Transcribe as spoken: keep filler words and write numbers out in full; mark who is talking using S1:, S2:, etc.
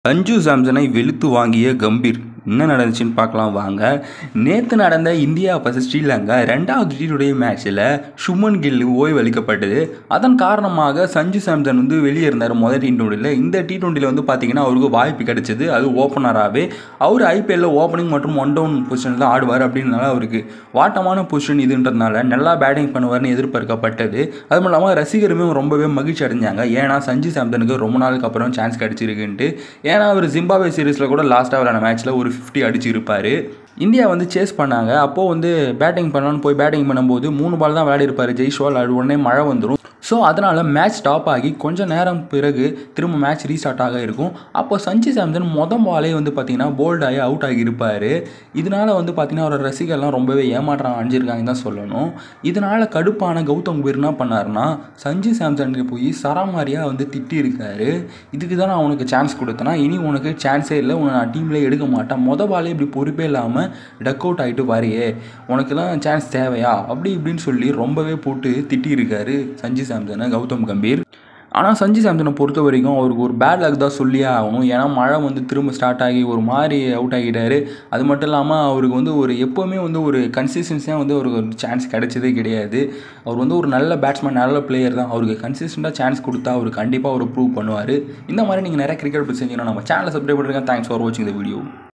S1: சஞ்சு சாம்சனை வெளுத்து வாங்கிய கம்பீர் என்ன நடந்துச்சுன்னு பார்க்கலாம் வாங்க. நேற்று நடந்த இந்தியா வர்சஸ் ஸ்ரீலங்கா ரெண்டாவது டி டுவெண்ட்டி மேட்ச்சில் சுமன் கில் ஓய்வு அளிக்கப்பட்டது. அதன் காரணமாக சஞ்சு சாம்சன் வந்து வெளியே இருந்தார் முதல் டி டுவெண்ட்டியில். இந்த டி டுவெண்ட்டியில் வந்து பார்த்தீங்கன்னா அவருக்கு வாய்ப்பு கிடைச்சது. அது ஓப்பனராகவே அவர் ஐபிஎல்லில் ஓப்பனிங் மற்றும் ஒன் டவுன் பொசிஷனில் தான் ஆடுவார். அப்படின்னால அவருக்கு வாட்டமான பொசிஷன் இதுன்றதுனால நல்லா பேட்டிங் பண்ணுவார்னு எதிர்பார்க்கப்பட்டது. அது மட்டும் இல்லாமல் ரசிகருமே ரொம்பவே மகிழ்ச்சி அடைஞ்சாங்க. ஏன்னா சஞ்சு சாம்சனுக்கு ரொம்ப நாளுக்கு அப்புறம் சான்ஸ் கிடச்சிருக்குன்ட்டு. ஏன்னா அவர் ஜிம்பாப்வே சீரீஸில் கூட லாஸ்ட்டாக விளையாட மேட்ச்சில் ஒரு ஃபிஃப்டி அடிச்சிருப்பார். இந்தியா வந்து சேஸ் பண்ணாங்க. அப்போது வந்து பேட்டிங் பண்ணலான்னு போய் பேட்டிங் பண்ணும்போது மூணு பால் தான் விளையாடிருப்பார் ஜெய்ஸ்வால். அது உடனே மழை வந்துடும். ஸோ அதனால் மேட்ச் ஸ்டாப் ஆகி கொஞ்சம் நேரம் பிறகு திரும்ப மேட்ச் ரீஸ்டார்ட் ஆக இருக்கும். அப்போ சஞ்சு சாம்சன் மொதல் பாலே வந்து பார்த்திங்கன்னா போல்ட் ஆகி அவுட் ஆகியிருப்பார். இதனால் வந்து பார்த்திங்கன்னா அவரோட ரசிகர்லாம் ரொம்பவே ஏமாற்றம் அடைஞ்சிருக்காங்கன்னு தான் சொல்லணும். இதனால் கடுப்பான கௌதம் கம்பீர் என்ன பண்ணார்னா சஞ்சு சாம்சனுக்கு போய் சராமாரியாக வந்து திட்டியிருக்காரு. இதுக்கு தான் நான் உனக்கு சான்ஸ் கொடுத்தேன்னா இனி உனக்கு சான்ஸே இல்லை, உன்னை நான் டீம்லேயே எடுக்க மாட்டேன், மொதல் பாலே இப்படி பொறுப்பே இல்லாமல் டக் அவுட் ஆகிட்டு வரையே, உனக்குலாம் சான்ஸ் தேவையா அப்படி இப்படின்னு சொல்லி ரொம்பவே போட்டு திட்டியிருக்காரு சஞ்சு சாம்சனை கௌதம் கம்பீர். ஆனால் சஞ்சு சாம்சனை பொறுத்த வரைக்கும் அவருக்கு ஒரு பேட் லக் தான் சொல்லியே ஆகணும். ஏன்னா மழை வந்து திரும்ப ஸ்டார்ட் ஆகி ஒரு மாதிரி அவுட் ஆகிட்டார். அது மட்டும் இல்லாமல் அவருக்கு வந்து ஒரு எப்போவுமே வந்து ஒரு கன்சிஸ்டன்சியாக வந்து அவருக்கு ஒரு சான்ஸ் கிடைச்சதே கிடையாது. அவர் வந்து ஒரு நல்ல பேட்ஸ்மேன், நல்ல பிளேயர் தான். அவருக்கு கன்சிஸ்டண்ட்டாக சான்ஸ் கொடுத்தா அவர் கண்டிப்பாக அவர் ப்ரூவ் பண்ணுவார். இந்த மாதிரி நீங்கள் நிறைய கிரிக்கெட் பற்றி செஞ்சீங்கன்னா நம்ம சேனலை சப்ஸ்கிரைப் பண்ணுறேன். தேங்க்ஸ் ஃபார் வாட்சிங் த வீடியோ.